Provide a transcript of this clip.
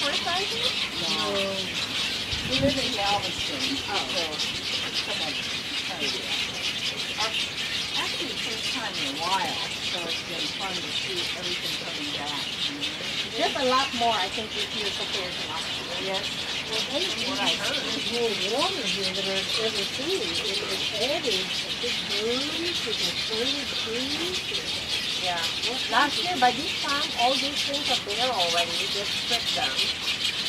first time here? No. We live in Galveston. Oh. So, come on. Actually, first time in a while, so it's been fun to see everything coming back. There's a lot more, I think, this year compared to last year. Yes. Well, what I heard. There's more water here than I've ever seen. It's added a big berms with a planted trees. Yeah. Last year, by this time, all these things are bare already. We just stripped them.